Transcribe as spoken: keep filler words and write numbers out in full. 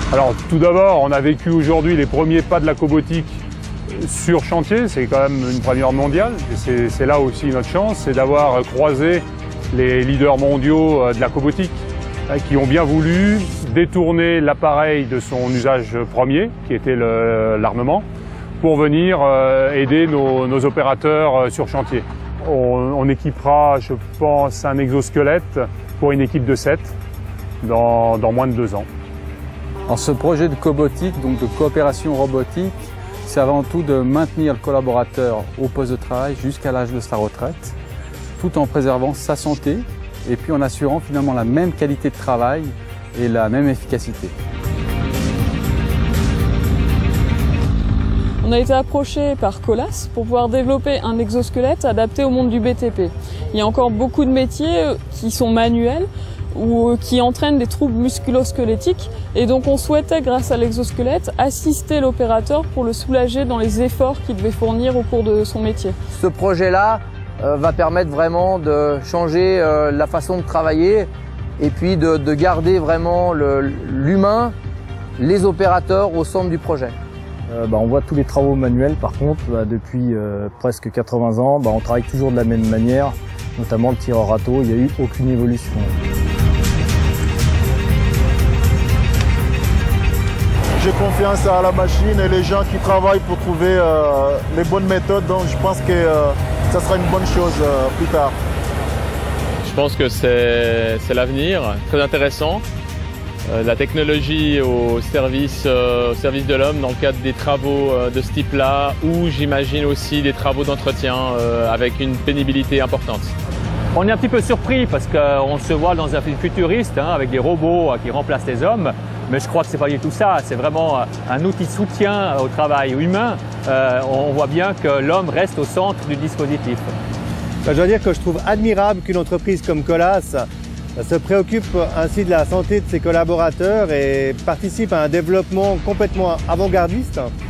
Alors tout d'abord, on a vécu aujourd'hui les premiers pas de la cobotique sur chantier, c'est quand même une première mondiale. C'est là aussi notre chance, c'est d'avoir croisé les leaders mondiaux de la cobotique qui ont bien voulu détourner l'appareil de son usage premier, qui était l'armement, pour venir aider nos, nos opérateurs sur chantier. On, on équipera, je pense, un exosquelette pour une équipe de sept dans, dans moins de deux ans. Alors, ce projet de cobotique, donc de coopération robotique, c'est avant tout de maintenir le collaborateur au poste de travail jusqu'à l'âge de sa retraite, tout en préservant sa santé et puis en assurant finalement la même qualité de travail et la même efficacité. On a été approché par Colas pour pouvoir développer un exosquelette adapté au monde du B T P. Il y a encore beaucoup de métiers qui sont manuels ou qui entraînent des troubles musculo-squelettiques et donc on souhaitait, grâce à l'exosquelette, assister l'opérateur pour le soulager dans les efforts qu'il devait fournir au cours de son métier. Ce projet-là euh, va permettre vraiment de changer euh, la façon de travailler et puis de, de garder vraiment l'humain, les opérateurs au centre du projet. Euh, bah, on voit tous les travaux manuels par contre, bah, depuis euh, presque quatre-vingts ans, bah, on travaille toujours de la même manière, notamment le tireur râteau, il n'y a eu aucune évolution. J'ai confiance à la machine et les gens qui travaillent pour trouver euh, les bonnes méthodes, donc je pense que euh, ça sera une bonne chose euh, plus tard. Je pense que c'est l'avenir, très intéressant. Euh, la technologie au service, euh, au service de l'homme dans le cadre des travaux euh, de ce type-là, ou j'imagine aussi des travaux d'entretien euh, avec une pénibilité importante. On est un petit peu surpris parce qu'on se voit dans un film futuriste hein, avec des robots qui remplacent les hommes. Mais je crois que ce n'est pas du tout ça, c'est vraiment un outil de soutien au travail humain. Euh, on voit bien que l'homme reste au centre du dispositif. Ben, je dois dire que je trouve admirable qu'une entreprise comme Colas se préoccupe ainsi de la santé de ses collaborateurs et participe à un développement complètement avant-gardiste.